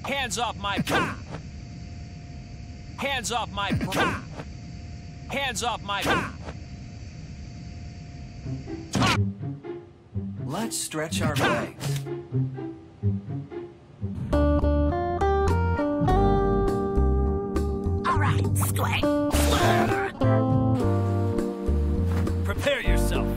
Hands off my... Hands off my... Hands off my... Let's stretch our legs. All right, swing. Prepare yourself.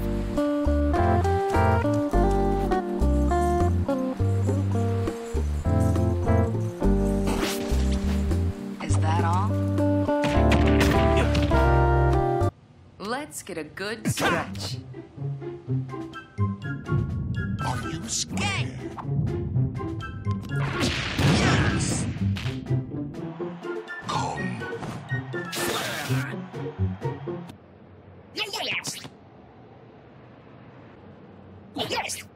Is that all? Let's get a good stretch. Are you scared? Yes. Come. Yes. Yes.